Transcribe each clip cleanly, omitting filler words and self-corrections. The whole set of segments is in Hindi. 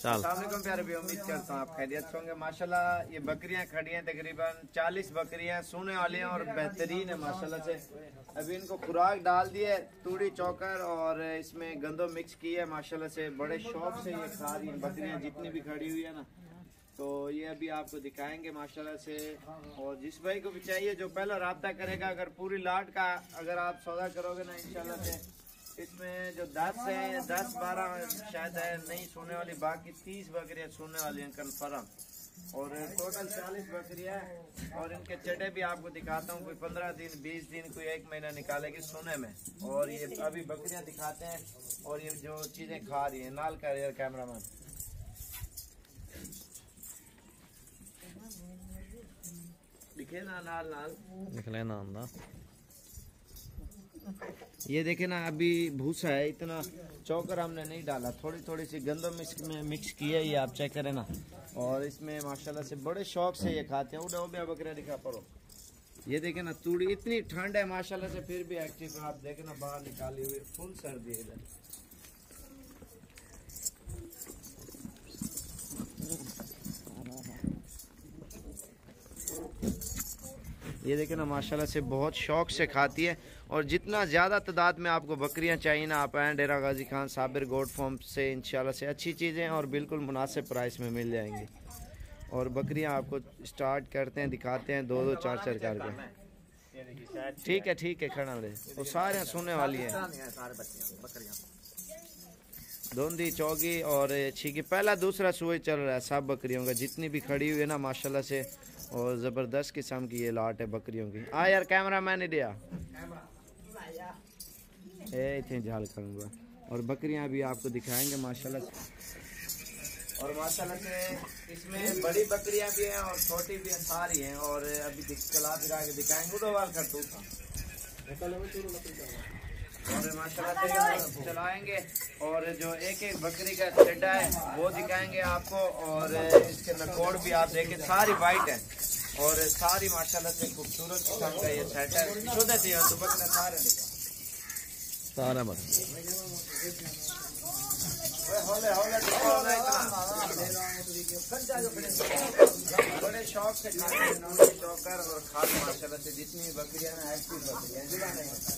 अस्सलामुअलैकुम प्यारे भी, उम्मीद करता हूँ आप खैरियत से होंगे। माशाल्लाह ये बकरियां खड़ी हैं, तकरीबन 40 बकरियां सोने वाली हैं और बेहतरीन है माशाल्लाह से। अभी इनको खुराक डाल दी है, तूड़ी चौकर और इसमें गंदो मिक्स की है माशाल्लाह से। बड़े शौक से ये खा रही हैं बकरियां जितनी भी खड़ी हुई है ना, तो ये अभी आपको दिखाएंगे माशाल्लाह से। और जिस भाई को भी चाहिए जो पहला रब्ता करेगा, अगर पूरी लाट का अगर आप सौदा करोगे ना इंशाल्लाह से, इसमें जो 10 है 10-12 शायद है नहीं सोने वाली, बाकी 30 बकरियां सोने वाली हैं कन्फर्म। और टोटल 40 बकरियां हैं और इनके चटे भी आपको दिखाता हूँ। कोई 15 दिन 20 दिन कोई 1 महीना निकालेगी सोने में। और ये अभी बकरियां दिखाते हैं और ये जो चीजें खा रही है। नाल का यार कैमरामैन दिखे ना, नाल नाल निकले ना आंदा। ये देखे ना, अभी भूसा है, इतना चौकर हमने नहीं डाला, थोड़ी थोड़ी सी गंदो मिक्स की है, ये आप चेक करें ना। और इसमें माशाल्लाह से बड़े शौक से ये खाते हैं। उड़ा उड़ा बकरियां दिखा पड़ो, ये देखे ना, तूड़ी इतनी ठंड है माशाल्लाह से फिर भी एक्टिव। आप देखे ना, बाहर निकाली हुई, फुल सर्दी है इधर। ये देखे ना माशाल्लाह से बहुत शौक से खाती है। और जितना ज़्यादा तादाद में आपको बकरियां चाहिए ना, आप आएँ डेरा गाजी खान साबिर गोट फार्म से, इंशाल्लाह से अच्छी चीज़ें और बिल्कुल मुनासिब प्राइस में मिल जाएंगी। और बकरियां आपको स्टार्ट करते हैं, दिखाते हैं 2-2 4-4 करके। ठीक है खड़ा रहे, वो सारे सोने वाली हैं, धोंदी चौगी और छीकी पहला दूसरा सुई चल रहा है सब बकरियों का, जितनी भी खड़ी हुई है ना माशाल्लाह से। और ज़बरदस्त किस्म की ये लाट है बकरियों की। आ यार कैमरा मैन इंडिया इतने झाल करूँगा। और बकरियां भी आपको दिखाएंगे माशाल्लाह से। और माशाल्लाह से इसमें बड़ी बकरियां भी हैं और छोटी भी हैं, सारी हैं। और अभी चला फिरा के दिखाएंगे उड़ोवाल खरतूत और माशाल्लाह से चलाएंगे। और जो एक एक बकरी का चड्डा है वो दिखाएंगे आपको। और इसके नकोड़ भी आप देखें, सारी वाइट है और सारी माशाल्लाह से खूबसूरत किस्म का ये सेट है। शुद्ध थी तो बकरा सारे सारा बस बड़े शौक से खाते हैं चौकर और खाद माशाल्लाह से। जितनी बकरियां ना एक्टिव बकरियां जुड़ा नहीं।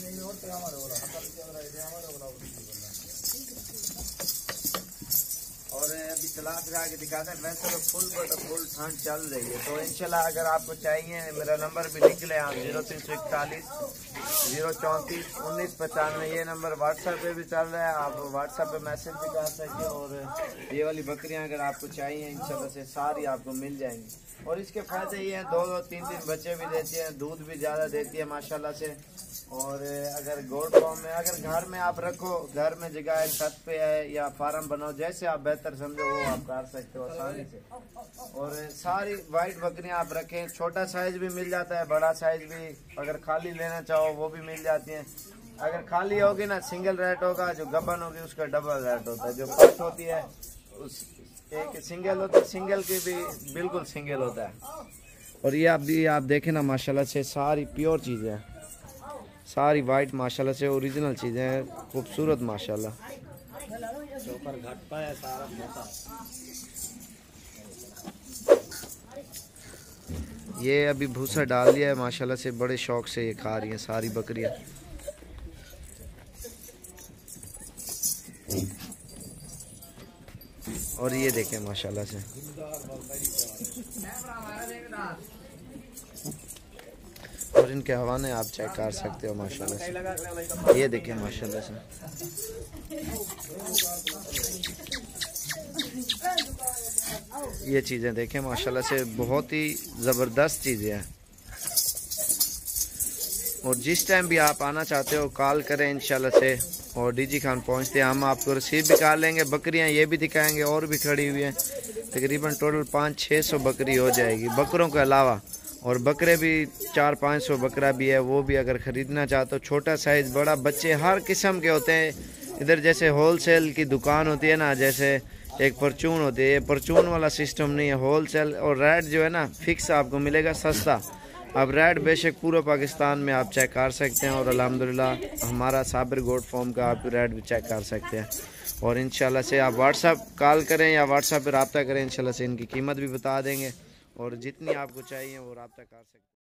और अभी चला फिरा के दिखाते हैं। वैसे तो फुल ठंड चल रही है, तो इंशाल्लाह अगर आपको चाहिए मेरा नंबर भी लिख लें आप, 0341 034 1995। ये नंबर व्हाट्सएप पे भी चल रहा है, आप व्हाट्सएप पे मैसेज भी कर सकते हो। और ये वाली बकरियां अगर आपको चाहिए इंशाल्लाह से सारी आपको मिल जाएंगी। और इसके फायदे ये हैं, 2-2 3-3 बच्चे भी देती हैं, दूध भी ज़्यादा देती है माशाल्लाह से। और अगर गोल्ड फार्म में अगर घर में आप रखो, घर में जगह है, छत पे है या फार्म बनाओ, जैसे आप बेहतर समझो वो आप कर सकते हो आसानी से। और सारी वाइट बकरियां आप रखें, छोटा साइज भी मिल जाता है, बड़ा साइज भी अगर खाली लेना चाहो वो भी मिल जाती हैं। अगर खाली होगी ना सिंगल रेट होगा, जो गबन होगी उसका डबल रेट होता है। जो फर्स्ट होती है उस एक सिंगल होता है, सिंगल की भी बिल्कुल सिंगल होता है। और ये आप देखें ना माशाल्लाह से सारी प्योर चीज़ें हैं, सारी वाइट माशाल्लाह से ओरिजिनल चीज़ें हैं, खूबसूरत माशाल्लाह। ये अभी भूसा डाल दिया है माशाल्लाह से, बड़े शौक से ये खा रही हैं सारी बकरियां। और ये देखें माशाल्लाह से, और इनके हवाने आप चेक कर सकते हो माशाल्लाह से। ये देखें माशाल्लाह से, ये चीज़ें देखें माशाल्लाह से, बहुत ही ज़बरदस्त चीज़ें हैं। और जिस टाइम भी आप आना चाहते हो कॉल करें इंशाल्लाह से, और डीजी खान पहुंचते हैं हम आपको रिसीव भी कर लेंगे। बकरियां ये भी दिखाएंगे और भी खड़ी हुई हैं, तकरीबन टोटल 500-600 बकरी हो जाएगी बकरों के अलावा। और बकरे भी 400-500 बकरा भी है, वो भी अगर ख़रीदना चाहते हो। छोटा साइज़ बड़ा बच्चे हर किस्म के होते हैं इधर। जैसे होलसेल की दुकान होती है ना, जैसे एक परचून होती है, ये परचून वाला सिस्टम नहीं है, होलसेल। और रेट जो है ना फिक्स आपको मिलेगा, सस्ता। अब रेड बेशक पूरे पाकिस्तान में आप चेक कर सकते हैं और अल्हम्दुलिल्लाह हमारा साबिर गोट फॉर्म का आप रेड भी चेक कर सकते हैं। और इंशाल्लाह से आप व्हाट्सअप कॉल करें या व्हाट्सअप पर रब्ता करें, इंशाल्लाह से इनकी कीमत भी बता देंगे और जितनी आपको चाहिए वो रब्ता कर सकते हैं।